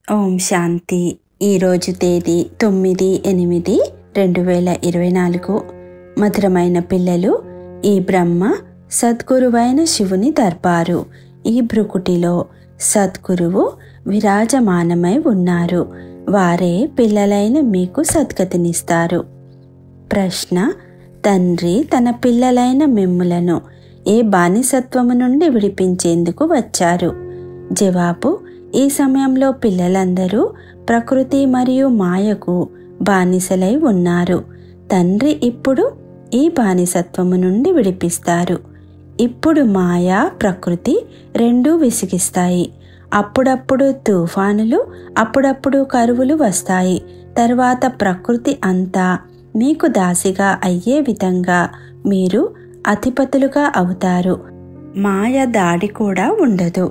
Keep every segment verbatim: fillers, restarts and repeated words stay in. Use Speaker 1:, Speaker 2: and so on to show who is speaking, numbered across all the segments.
Speaker 1: ఓం శాంతి. ఈరోజు తేదీ తొమ్మిది ఎనిమిది రెండు వేల ఇరవై నాలుగు. మధురమైన పిల్లలు, ఈ బ్రహ్మ సద్గురువైన శివుని దర్బారు. ఈ భృకుటిలో సద్గురువు విరాజమానమై ఉన్నారు. వారే పిల్లలైన మీకు సద్గతినిస్తారు. ప్రశ్న: తండ్రి తన పిల్లలైన మిమ్ములను ఏ బానిసత్వము నుండి విడిపించేందుకు వచ్చారు? జవాబు: ఈ సమయంలో పిల్లలందరూ ప్రకృతి మరియు మాయకు బానిసలై ఉన్నారు. తండ్రి ఇప్పుడు ఈ బానిసత్వము నుండి విడిపిస్తారు. ఇప్పుడు మాయ, ప్రకృతి రెండూ విసిగిస్తాయి. అప్పుడప్పుడు తుఫానులు, అప్పుడప్పుడు కరువులు వస్తాయి. తర్వాత ప్రకృతి అంతా మీకు దాసిగా అయ్యే విధంగా మీరు అధిపతులుగా అవుతారు. మాయ దాడి కూడా ఉండదు.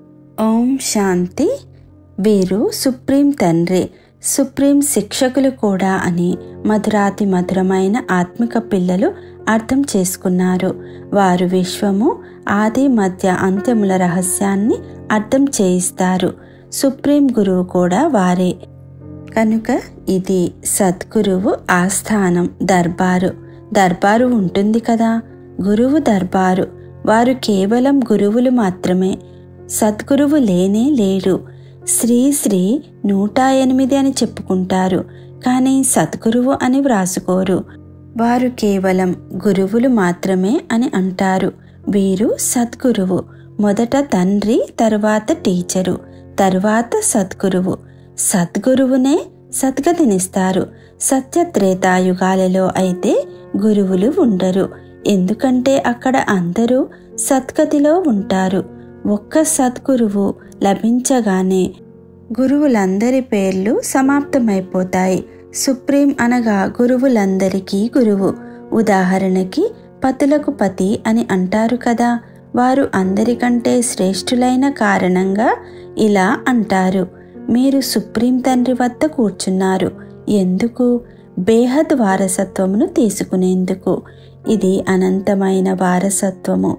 Speaker 1: ఓం శాంతి. వీరు సుప్రీం తండ్రి, సుప్రీం శిక్షకులు కూడా అని మధురాతి మధురమైన ఆత్మిక పిల్లలు అర్థం చేసుకున్నారు. వారు విశ్వము ఆది మధ్య అంత్యముల రహస్యాన్ని అర్థం చేయిస్తారు. సుప్రీం గురువు కూడా వారే కనుక ఇది సద్గురువు ఆస్థానం, దర్బారు. దర్బారు ఉంటుంది కదా, గురువు దర్బారు. వారు కేవలం గురువులు మాత్రమే. సద్గురువు లేనే లేరు. శ్రీ శ్రీ నూట ఎనిమిది అని చెప్పుకుంటారు, కానీ సద్గురువు అని వ్రాసుకోరు. వారు కేవలం గురువులు మాత్రమే అని అంటారు. వీరు సద్గురువు. మొదట తండ్రి, తరువాత టీచరు, తరువాత సద్గురువు. సద్గురువునే సద్గతినిస్తారు. సత్య త్రేతాయుగాలలో అయితే గురువులు ఉండరు, ఎందుకంటే అక్కడ అందరూ సద్గతిలో ఉంటారు. ఒక్క సద్గురువు లభించగానే గురువులందరి పేర్లు సమాప్తమైపోతాయి. సుప్రీం అనగా గురువులందరికీ గురువు. ఉదాహరణకి పతులకు పతి అని అంటారు కదా, వారు అందరికంటే శ్రేష్ఠులైన కారణంగా ఇలా అంటారు. మీరు సుప్రీం తండ్రి వద్ద కూర్చున్నారు. ఎందుకు? బేహద్ వారసత్వమును తీసుకునేందుకు. ఇది అనంతమైన వారసత్వము.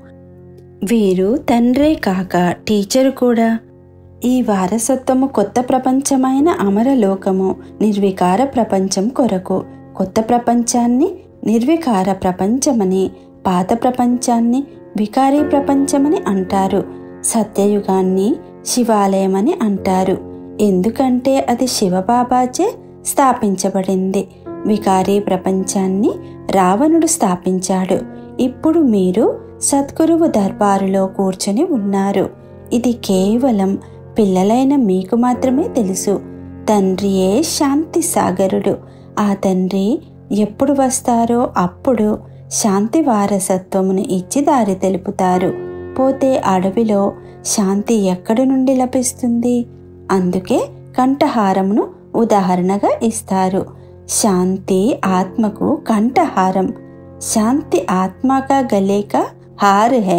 Speaker 1: వీరు తండ్రే కాక టీచరు కూడా. ఈ వారసత్వము కొత్త ప్రపంచమైన అమరలోకము, నిర్వికార ప్రపంచం కొరకు. కొత్త ప్రపంచాన్ని నిర్వికార ప్రపంచమని, పాత ప్రపంచాన్ని వికారీ ప్రపంచమని అంటారు. సత్యయుగాన్ని శివాలయమని అంటారు, ఎందుకంటే అది శివబాబాచే స్థాపించబడింది. వికారీ ప్రపంచాన్ని రావణుడు స్థాపించాడు. ఇప్పుడు మీరు సద్గురువు దర్బారులో కూర్చొని ఉన్నారు. ఇది కేవలం పిల్లలైన మీకు మాత్రమే తెలుసు. తండ్రియే శాంతి సాగరుడు. ఆ తండ్రి ఎప్పుడు వస్తారో అప్పుడు శాంతి వారసత్వమును ఇచ్చి దారి తెలుపుతారు. పోతే అడవిలో శాంతి ఎక్కడి నుండి లభిస్తుంది? అందుకే కంఠహారమును ఉదాహరణగా ఇస్తారు. శాంతి ఆత్మకు కంఠహారం. శాంతి ఆత్మకా గలేక హార్ హై.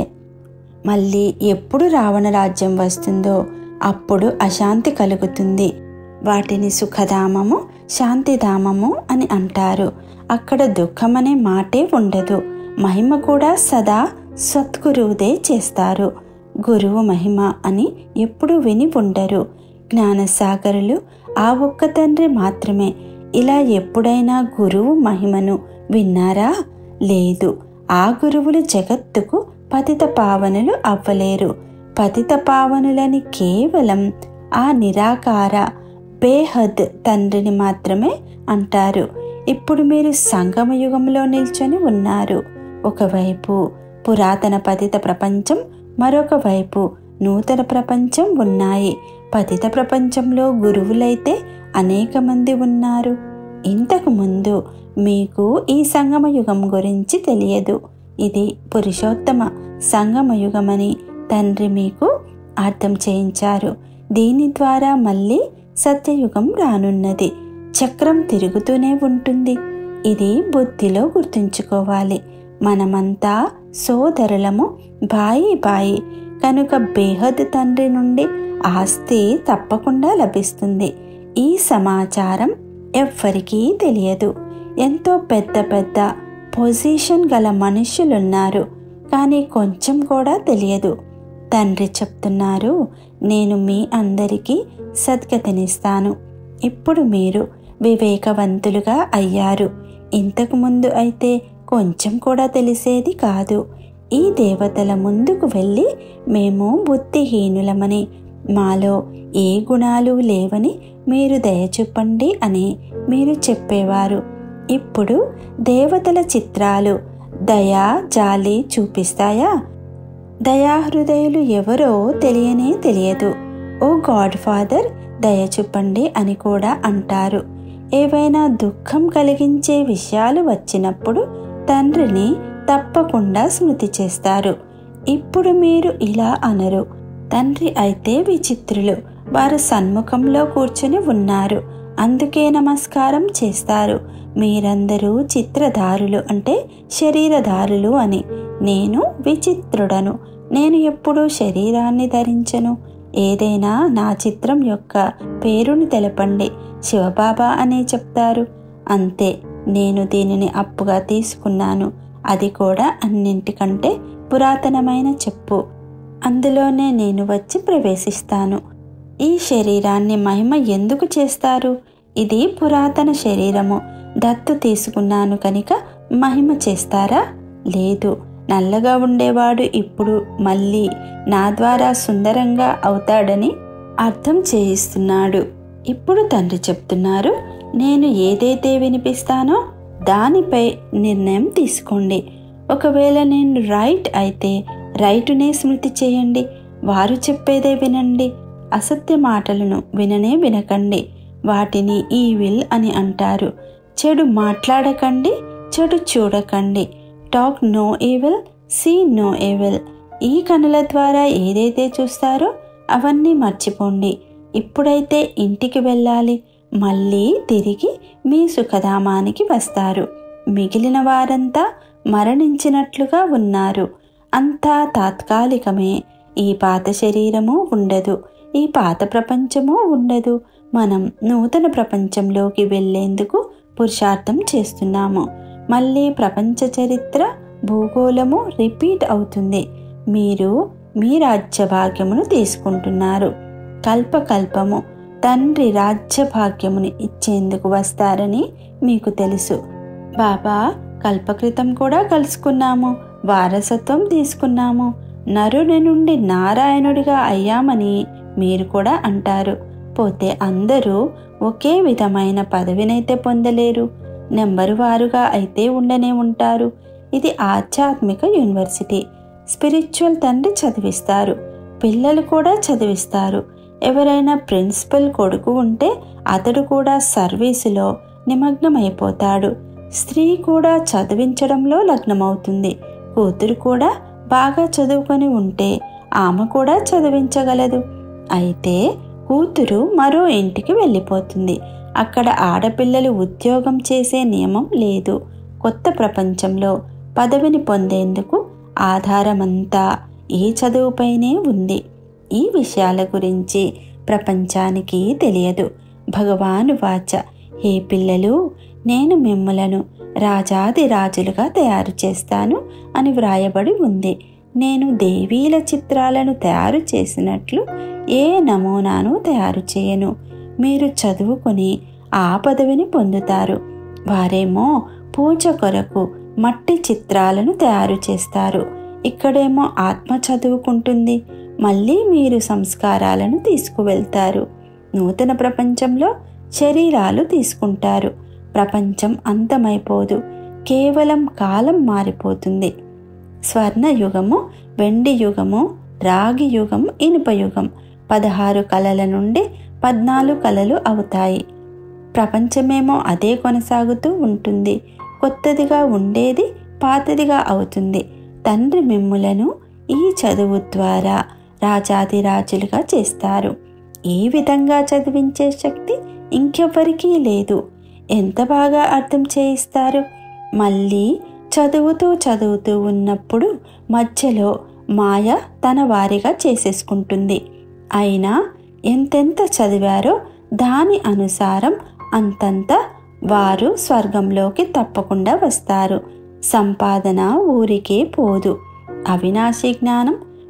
Speaker 1: మళ్ళీ ఎప్పుడు రావణ రాజ్యం వస్తుందో అప్పుడు అశాంతి కలుగుతుంది. వాటిని సుఖధామము, శాంతిధామము అని అంటారు. అక్కడ దుఃఖమనే మాటే ఉండదు. మహిమ కూడా సదా సద్గురువుదే చేస్తారు. గురువు మహిమ అని ఎప్పుడు విని ఉండరు. జ్ఞానసాగరులు ఆ ఒక్క తండ్రి మాత్రమే. ఇలా ఎప్పుడైనా గురువు మహిమను విన్నారా? లేదు. ఆ గురువులు జగత్తుకు పతిత పావనులు అవ్వలేరు. పతిత పావనులని కేవలం ఆ నిరాకార బేహద్ తండ్రిని మాత్రమే అంటారు. ఇప్పుడు మీరు సంగమ యుగంలో నిల్చొని ఉన్నారు. ఒకవైపు పురాతన పతిత ప్రపంచం, మరొక వైపు నూతన ప్రపంచం ఉన్నాయి. పతిత ప్రపంచంలో గురువులైతే అనేక మంది ఉన్నారు. ఇంతకు ముందు మీకు ఈ సంగమ యుగం గురించి తెలియదు. ఇది పురుషోత్తమ సంగమ యుగమని తండ్రి మీకు అర్థం చేయించారు. దీని ద్వారా మళ్ళీ సత్యయుగం రానున్నది. చక్రం తిరుగుతూనే ఉంటుంది. ఇది బుద్ధిలో గుర్తుంచుకోవాలి. మనమంతా సోదరులము, బాయి బాయి. కనుక బేహద్ తండ్రి నుండి ఆస్తి తప్పకుండా లభిస్తుంది. ఈ సమాచారం ఎవ్వరికీ తెలియదు. ఎంతో పెద్ద పెద్ద పొజిషన్ గల మనుష్యులున్నారు, కానీ కొంచెం కూడా తెలియదు. తండ్రి చెప్తున్నారు, నేను మీ అందరికీ సద్గతినిస్తాను. ఇప్పుడు మీరు వివేకవంతులుగా అయ్యారు. ఇంతకు ముందు అయితే కొంచెం కూడా తెలిసేది కాదు. ఈ దేవతల ముందుకు వెళ్ళి మేము బుద్ధిహీనులమని, మాలో ఏ గుణాలు లేవని మీరు దయచూపండి అని మీరు చెప్పేవారు. ఇప్పుడు దేవతల చిత్రాలు దయా జాలి చూపిస్తాయా? దయాహృదయులు ఎవరో తెలియనే తెలియదు. ఓ గాడ్ ఫాదర్ దయచూపండి అని కూడా అంటారు. ఏవైనా దుఃఖం కలిగించే విషయాలు వచ్చినప్పుడు తండ్రిని తప్పకుండా స్మృతి చేస్తారు. ఇప్పుడు మీరు ఇలా అనరు. తండ్రి అయితే విచిత్రులు, వారు సన్ముఖంలో కూర్చుని ఉన్నారు, అందుకే నమస్కారం చేస్తారు. మీరందరూ చిత్రధారులు అంటే శరీరధారులు అని. నేను విచిత్రుడను, నేను ఎప్పుడూ శరీరాన్ని ధరించను. ఏదైనా నా చిత్రం యొక్క పేరుని తెలపండి, శివబాబా అనే చెప్తారు. అంతే, నేను దీనిని అప్పుగా తీసుకున్నాను. అది కూడా అన్నింటికంటే పురాతనమైన చెప్పు. అందులోనే నేను వచ్చి ప్రవేశిస్తాను. ఈ శరీరాన్ని మహిమ ఎందుకు చేస్తారు? ఇది పురాతన శరీరము, దత్తు తీసుకున్నాను కనుక మహిమ చేస్తారా? లేదు. నల్లగా ఉండేవాడు ఇప్పుడు మళ్ళీ నా ద్వారా సుందరంగా అవుతాడని అర్థం చేయిస్తున్నాడు. ఇప్పుడు తండ్రి చెప్తున్నారు, నేను ఏదైతే వినిపిస్తానో దానిపై నిర్ణయం తీసుకోండి. ఒకవేళ నేను రైట్ అయితే రైటునే స్మృతి చేయండి. వారు చెప్పేదే వినండి. అసత్య మాటలను విననే వినకండి. వాటిని ఈవిల్ అని అంటారు. చెడు మాట్లాడకండి, చెడు చూడకండి. Talk no evil, see no evil. ఈ కనుల ద్వారా ఏదైతే చూస్తారో అవన్నీ మర్చిపోండి. ఇప్పుడైతే ఇంటికి వెళ్ళాలి, మళ్ళీ తిరిగి మీ సుఖధామానికి వస్తారు. మిగిలిన వారంతా మరణించినట్లుగా ఉన్నారు. అంతా తాత్కాలికమే. ఈ పాత శరీరము ఉండదు, ఈ పాత ప్రపంచము ఉండదు. మనం నూతన ప్రపంచంలోకి వెళ్ళేందుకు పురుషార్థం చేస్తున్నాము. మళ్ళీ ప్రపంచ చరిత్ర భూగోళము రిపీట్ అవుతుంది. మీరు మీ రాజ్యభాగ్యమును తీసుకుంటున్నారు. కల్పకల్పము తండ్రి రాజ్యభాగ్యముని ఇచ్చేందుకు వస్తారని మీకు తెలుసు. బాబా కల్పకృతం కూడా కలుసుకున్నాము, వారసత్వం తీసుకున్నాము. నరుని నుండి నారాయణుడిగా అయ్యామని మీరు కూడా అంటారు. పోతే అందరూ ఒకే విధమైన పదవినైతే పొందలేరు. నెంబరు వారుగా అయితే ఉండనే ఉంటారు. ఇది ఆధ్యాత్మిక యూనివర్సిటీ. స్పిరిచువల్ తండ్రి చదివిస్తారు, పిల్లలు కూడా చదివిస్తారు. ఎవరైనా ప్రిన్సిపల్ కొడుకు ఉంటే అతడు కూడా సర్వీసులో నిమగ్నమైపోతాడు. స్త్రీ కూడా చదివించడంలో లగ్నమవుతుంది. కూతురు కూడా బాగా చదువుకొని ఉంటే ఆమె కూడా చదివించగలదు. అయితే కూతురు మరో ఇంటికి వెళ్ళిపోతుంది. అక్కడ ఆడపిల్లలు ఉద్యోగం చేసే నియమం లేదు. కొత్త ప్రపంచంలో పదవిని పొందేందుకు ఆధారమంతా ఈ చదువుపైనే ఉంది. ఈ విషయాల గురించి ప్రపంచానికి తెలియదు. భగవాను వాచ, హే పిల్లలు, నేను మిమ్ములను రాజాది రాజులుగా తయారు చేస్తాను అని వ్రాయబడి ఉంది. నేను దేవీల చిత్రాలను తయారు చేసినట్లు ఏ నమూనాను తయారు చేయను. మీరు చదువుకొని ఆ పదవిని పొందుతారు. వారేమో పూజ కొరకు మట్టి చిత్రాలను తయారు చేస్తారు. ఇక్కడేమో ఆత్మ చదువుకుంటుంది. మళ్ళీ మీరు సంస్కారాలను తీసుకువెళ్తారు. నూతన ప్రపంచంలో శరీరాలు తీసుకుంటారు. ప్రపంచం అంతమైపోదు, కేవలం కాలం మారిపోతుంది. స్వర్ణయుగము, వెండి యుగము, రాగి యుగం, ఇనుప యుగం పదహారు కళల నుండి పద్నాలుగు కళలు అవుతాయి. ప్రపంచమేమో అదే కొనసాగుతూ ఉంటుంది. కొత్తదిగా ఉండేది పాతదిగా అవుతుంది. తండ్రి మిమ్ములను ఈ చదువు ద్వారా రాజాదిరాజులుగా చేస్తారు. ఈ విధంగా చదివించే శక్తి ఇంకెవ్వరికీ లేదు. ఎంత బాగా అర్థం చేయిస్తారు. మళ్ళీ చదువుతూ చదువుతూ ఉన్నప్పుడు మధ్యలో మాయ తన వారిగా చేసేసుకుంటుంది. అయినా ఎంతెంత చదివారో దాని అనుసారం అంతంత వారు స్వర్గంలోకి తప్పకుండా వస్తారు. సంపాదన ఊరికే పోదు. అవినాశి జ్ఞానం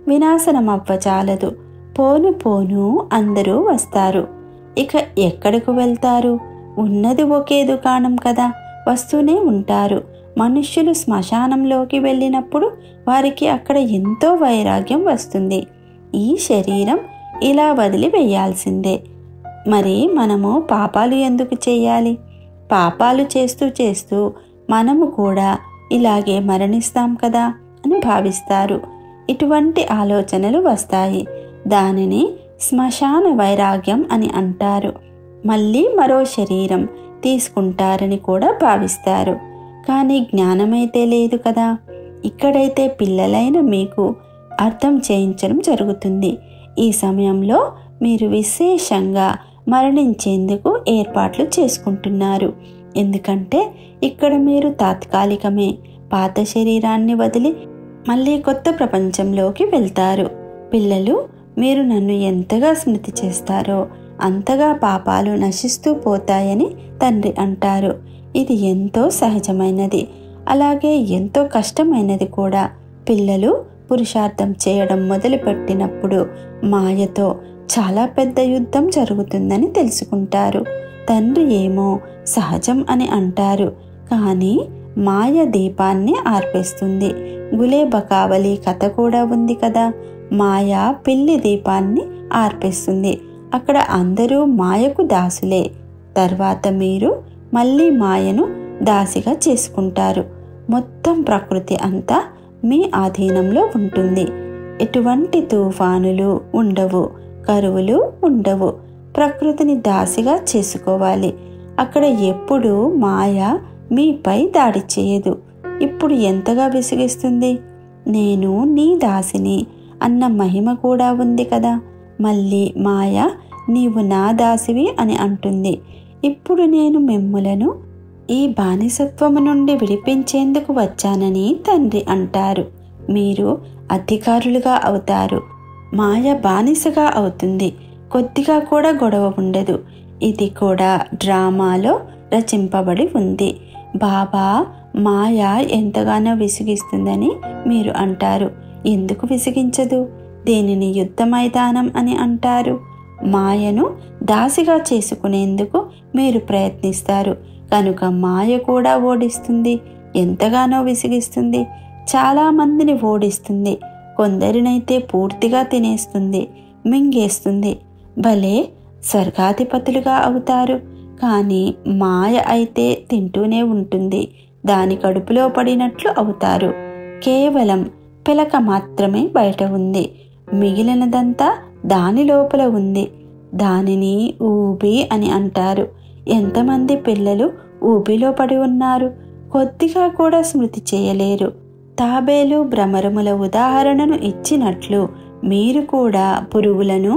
Speaker 1: వినాశనమవ్వచాలదు. పోను పోను అందరూ వస్తారు. ఇక ఎక్కడకు వెళ్తారు? ఉన్నది ఒకే దుకాణం కదా, వస్తూనే ఉంటారు. మనుష్యులు శ్మశానంలోకి వెళ్ళినప్పుడు వారికి అక్కడ ఎంతో వైరాగ్యం వస్తుంది. ఈ శరీరం ఇలా వదిలి వేయాల్సిందే. మరి మనము పాపాలు ఎందుకు చేయాలి? పాపాలు చేస్తూ చేస్తూ మనము కూడా ఇలాగే మరణిస్తాం కదా అని భావిస్తారు. ఇటువంటి ఆలోచనలు వస్తాయి. దానిని శ్మశాన వైరాగ్యం అని అంటారు. మళ్ళీ మరో శరీరం తీసుకుంటారని కూడా భావిస్తారు. కానీ జ్ఞానమైతే లేదు కదా. ఇక్కడైతే పిల్లలైన మీకు అర్థం చేయించడం జరుగుతుంది. ఈ సమయంలో మీరు విశేషంగా మరణించేందుకు ఏర్పాట్లు చేసుకుంటున్నారు. ఎందుకంటే ఇక్కడ మీరు తాత్కాలికమే. పాత శరీరాన్ని వదిలి మళ్ళీ కొత్త ప్రపంచంలోకి వెళ్తారు. పిల్లలు, మీరు నన్ను ఎంతగా స్మృతి చేస్తారో అంతగా పాపాలు నశిస్తూ పోతాయని తండ్రి అంటారు. ఇది ఎంతో సహజమైనది, అలాగే ఎంతో కష్టమైనది కూడా. పిల్లలు పురుషార్థం చేయడం మొదలుపెట్టినప్పుడు మాయతో చాలా పెద్ద యుద్ధం జరుగుతుందని తెలుసుకుంటారు. తండ్రి ఏమో సహజం అని అంటారు, కానీ మాయ దీపాన్ని ఆర్పేస్తుంది. గులేబకావలి కథ కూడా ఉంది కదా. మాయ పిల్లి దీపాన్ని ఆర్పేస్తుంది. అక్కడ అందరూ మాయకు దాసులే. తర్వాత మీరు మళ్ళీ మాయను దాసిగా చేసుకుంటారు. మొత్తం ప్రకృతి అంతా మీ ఆధీనంలో ఉంటుంది. ఎటువంటి తుఫానులు ఉండవు, కరువులు ఉండవు. ప్రకృతిని దాసిగా చేసుకోవాలి. అక్కడ ఎప్పుడూ మాయ మీపై దాడి చేయదు. ఇప్పుడు ఎంతగా విసిగిస్తుంది. నేను నీ దాసిని అన్న మహిమ కూడా ఉంది కదా. మళ్ళీ మాయ నీవు నా దాసివి అని అంటుంది. ఇప్పుడు నేను మిమ్ములను ఈ బానిసత్వము నుండి విడిపించేందుకు వచ్చానని తండ్రి అంటారు. మీరు అధికారులుగా అవుతారు. మాయ బానిసగా అవుతుంది. కొద్దిగా కూడా గొడవ ఉండదు. ఇది కూడా డ్రామాలో రచింపబడి ఉంది. బాబా మాయ ఎంతగానో విసిగిస్తుందని మీరు అంటారు. ఎందుకు విసిగించదు? దీనిని యుద్ధ మైదానం అని అంటారు. మాయను దాసిగా చేసుకునేందుకు మీరు ప్రయత్నిస్తారు కనుక మాయ కూడా ఓడిస్తుంది. ఎంతగానో విసిగిస్తుంది. చాలామందిని ఓడిస్తుంది. కొందరినైతే పూర్తిగా తినేస్తుంది, మింగేస్తుంది. భలే స్వర్గాధిపతులుగా అవుతారు. కానీ మాయ అయితే తింటూనే ఉంటుంది. దాని కడుపులో పడినట్లు అవుతారు. కేవలం పిలక మాత్రమే బయట ఉంది. మిగిలినదంతా దాని లోపల ఉంది. దానిని ఊబి అని అంటారు. ఎంతమంది పిల్లలు ఊబిలో పడి ఉన్నారు. కొద్దిగా కూడా స్మృతి చేయలేరు. తాబేలు భ్రమరముల ఉదాహరణను ఇచ్చినట్లు మీరు కూడా పురుగులను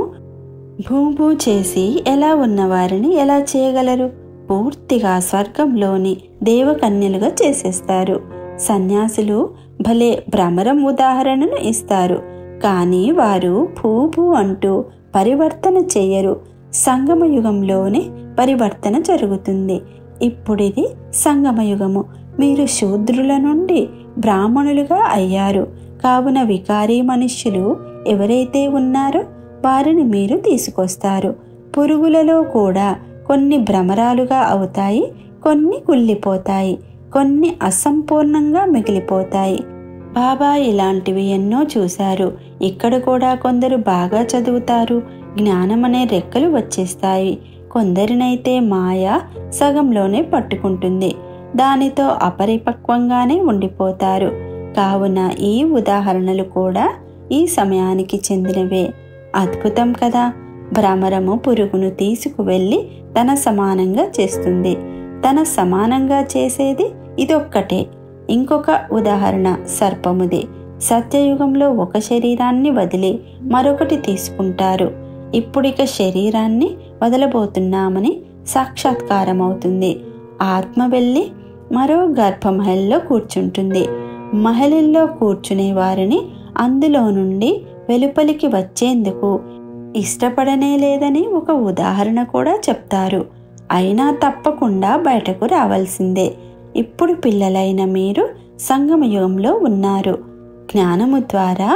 Speaker 1: భూభూ చేసి ఎలా ఉన్నవారిని ఎలా చేయగలరు? పూర్తిగా స్వర్గంలోని దేవకన్యలుగా చేసేస్తారు. సన్యాసులు భలే భ్రమరం ఉదాహరణను ఇస్తారు, కానీ వారు భూభూ అంటూ పరివర్తన చేయరు. సంగమయుగంలోనే పరివర్తన జరుగుతుంది. ఇప్పుడిది సంగమయుగము. మీరు శూద్రుల నుండి బ్రాహ్మణులుగా అయ్యారు. కావున వికారీ మనుష్యులు ఎవరైతే ఉన్నారో వారిని మీరు తీసుకొస్తారు. పురుగులలో కూడా కొన్ని భ్రమరాలుగా అవుతాయి, కొన్ని కుళ్ళిపోతాయి, కొన్ని అసంపూర్ణంగా మిగిలిపోతాయి. బాబా ఇలాంటివి ఎన్నో చూశారు. ఇక్కడ కూడా కొందరు బాగా చదువుతారు. జ్ఞానం అనే రెక్కలు వచ్చేస్తాయి. కొందరినైతే మాయ సగంలోనే పట్టుకుంటుంది. దానితో అపరిపక్వంగానే ఉండిపోతారు. కావున ఈ ఉదాహరణలు కూడా ఈ సమయానికి చెందినవే. అద్భుతం కదా. భ్రమరము పురుగును తీసుకువెళ్ళి తన సమానంగా చేస్తుంది. తన సమానంగా చేసేది ఇదొక్కటే. ఇంకొక ఉదాహరణ సర్పముది. సత్యయుగంలో ఒక శరీరాన్ని వదిలి మరొకటి తీసుకుంటారు. ఇప్పుడిక శరీరాన్ని వదలబోతున్నామని సాక్షాత్కారం అవుతుంది. ఆత్మ వెళ్ళి మరో గర్భమహల్లో కూర్చుంటుంది. మహలిల్లో కూర్చునే వారిని అందులో నుండి వెలుపలికి వచ్చేందుకు ఇష్టపడనే లేదని ఒక ఉదాహరణ కూడా చెప్తారు. అయినా తప్పకుండా బయటకు రావాల్సిందే. ఇప్పుడు పిల్లలైన మీరు సంగమయుగంలో ఉన్నారు. జ్ఞానము ద్వారా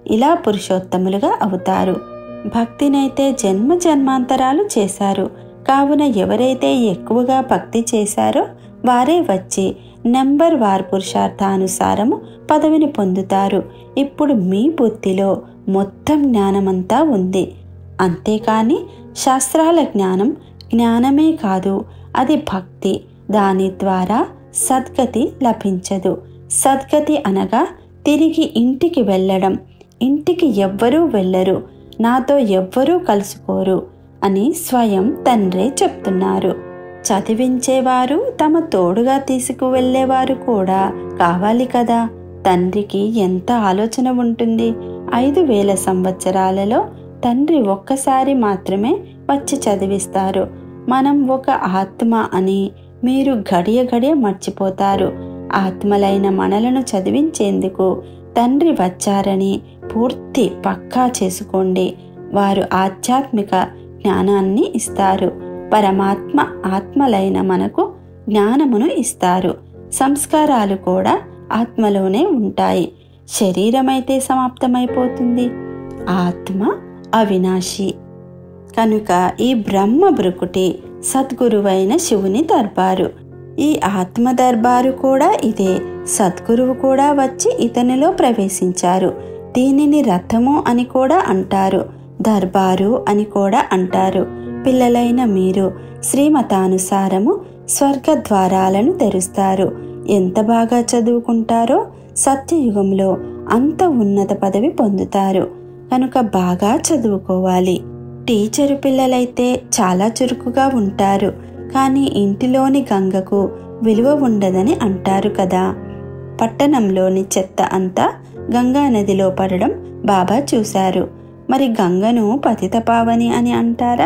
Speaker 1: ఇలా పురుషోత్తములుగా అవుతారు. భక్తినైతే జన్మ జన్మాంతరాలు చేశారు. కావున ఎవరైతే ఎక్కువగా భక్తి చేశారో వారే వచ్చి నెంబర్ వార్ పురుషార్థానుసారము పదవిని పొందుతారు. ఇప్పుడు మీ బుద్ధిలో మొత్తం జ్ఞానమంతా ఉంది. అంతేకాని శాస్త్రాల జ్ఞానం జ్ఞానమే కాదు, అది భక్తి. దాని ద్వారా సద్గతి లభించదు. సద్గతి అనగా తిరిగి ఇంటికి వెళ్ళడం. ఇంటికి ఎవ్వరూ వెళ్ళరు, నాతో ఎవ్వరూ కలుసుకోరు అని స్వయం తండ్రే చెప్తున్నారు. చదివించేవారు తమ తోడుగా తీసుకువెళ్ళేవారు కూడా కావాలి కదా. తండ్రికి ఎంత ఆలోచన ఉంటుంది. ఐదు వేల సంవత్సరాలలో తండ్రి ఒక్కసారి మాత్రమే వచ్చి చదివిస్తారు. మనం ఒక ఆత్మ అని మీరు గడియ గడియ మర్చిపోతారు. ఆత్మలైన మనలను చదివించేందుకు తండ్రి వచ్చారని పూర్తి పక్కా చేసుకోండి. వారు ఆధ్యాత్మిక జ్ఞానాన్ని ఇస్తారు. పరమాత్మ ఆత్మలైన మనకు జ్ఞానమును ఇస్తారు. సంస్కారాలు కూడా ఆత్మలోనే ఉంటాయి. శరీరమైతే సమాప్తమైపోతుంది. ఆత్మ అవినాశి. కనుక ఈ బ్రహ్మ భృకుటి సద్గురువైన శివుని దర్బారు. ఈ ఆత్మ దర్బారు కూడా ఇదే. సద్గురువు కూడా వచ్చి ఇతనిలో ప్రవేశించారు. దీనిని రథము అని కూడా అంటారు, దర్బారు అని కూడా అంటారు. పిల్లలైన మీరు శ్రీమతానుసారము స్వర్గ ద్వారాలను తెరుస్తారు. ఎంత బాగా చదువుకుంటారో సత్యయుగంలో అంత ఉన్నత పదవి పొందుతారు. కనుక బాగా చదువుకోవాలి. టీచరు పిల్లలైతే చాలా చురుకుగా ఉంటారు, కానీ ఇంటిలోని గంగకు విలువ ఉండదని అంటారు కదా. పట్టణంలోని చెత్త అంతా గంగా నదిలో పడడం బాబా చూశారు. మరి గంగను పతిత పావని అని అంటారా?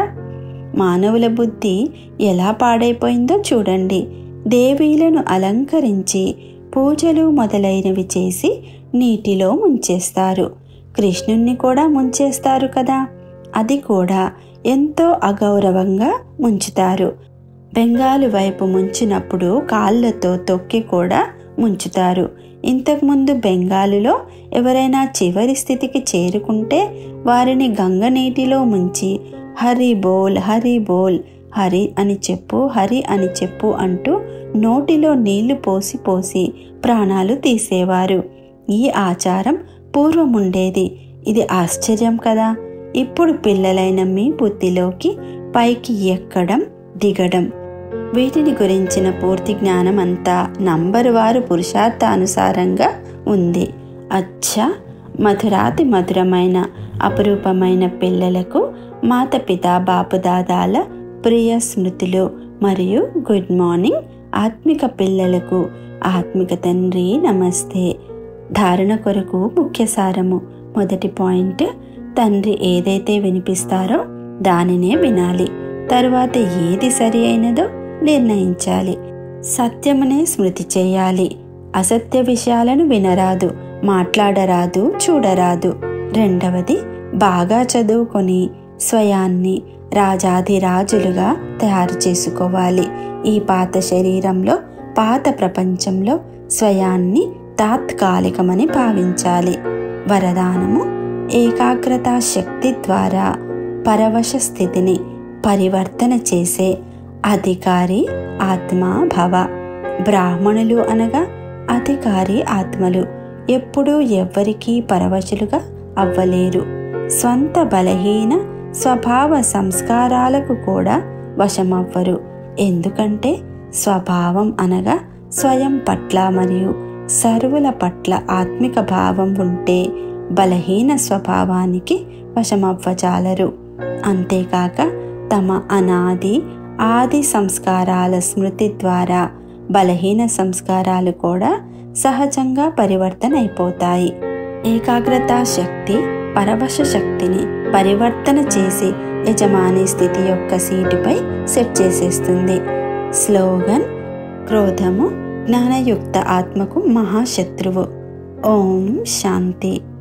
Speaker 1: మానవుల బుద్ధి ఎలా పాడైపోయిందో చూడండి. దేవీలను అలంకరించి పూజలు మొదలైనవి చేసి నీటిలో ముంచేస్తారు. కృష్ణుణ్ణి కూడా ముంచేస్తారు కదా. అది కూడా ఎంతో అగౌరవంగా ముంచుతారు. బెంగాలు వైపు ముంచినప్పుడు కాళ్ళతో తొక్కి కూడా ముంచుతారు. ఇంతకుముందు బెంగాలులో ఎవరైనా చివరి స్థితికి చేరుకుంటే వారిని గంగ నీటిలో ముంచి హరి బోల్ హరి బోల్, హరి అని చెప్పు హరి అని చెప్పు అంటూ నోటిలో నీళ్లు పోసి పోసి ప్రాణాలు తీసేవారు. ఈ ఆచారం పూర్వముండేది. ఇది ఆశ్చర్యం కదా. ఇప్పుడు పిల్లలైన మీ బుద్ధిలోకి పైకి ఎక్కడం దిగడం, వీటిని గురించిన పూర్తి జ్ఞానం అంతా నంబరు వారు పురుషార్థానుసారంగా ఉంది. అచ్చా, మధురాతి మధురమైన అపురూపమైన పిల్లలకు మాతపిత బాపుదాదాల ప్రియ స్మృతులు మరియు గుడ్ మార్నింగ్. ఆత్మిక పిల్లలకు ఆత్మిక తండ్రి నమస్తే. ధారణ కొరకు ముఖ్య సారము. మొదటి పాయింట్, తండ్రి ఏదైతే వినిపిస్తారో దానినే వినాలి. తరువాత ఏది సరి అయినదో నిర్ణయించాలి. సత్యమునే స్మృతి చేయాలి. అసత్య విషయాలను వినరాదు, మాట్లాడరాదు, చూడరాదు. రెండవది, బాగా చదువుకొని స్వయాన్ని రాజాధిరాజులుగా తయారు చేసుకోవాలి. ఈ పాత శరీరంలో, పాత ప్రపంచంలో స్వయాన్ని తాత్కాలికమని భావించాలి. వరదానము, ఏకాగ్రతా శక్తి ద్వారా పరవశ స్థితిని పరివర్తన చేసే అధికారి ఆత్మా భవ. బ్రాహ్మణులు అనగా అధికారి ఆత్మలు. ఎప్పుడూ ఎవ్వరికీ పరవశులుగా అవ్వలేరు. స్వంత బలహీన స్వభావ సంస్కారాలకు కూడా వశమవ్వరు. ఎందుకంటే స్వభావం అనగా స్వయం పట్ల మరియు సర్వుల పట్ల ఆత్మిక భావం ఉంటే బలహీన స్వభావానికి వశమవ్వజాలరు. అంతేకాక తమ అనాది ఆది సంస్కారాల స్మృతి ద్వారా బలహీన సంస్కారాలు కూడా సహజంగా పరివర్తన అయిపోతాయి. ఏకాగ్రతా శక్తి పరవశ శక్తిని పరివర్తన చేసి యజమాని స్థితి యొక్క సీటుపై సెట్ చేసేస్తుంది. స్లోగన్, క్రోధము జ్ఞానయుక్త ఆత్మకు మహాశత్రువు. ఓం శాంతి.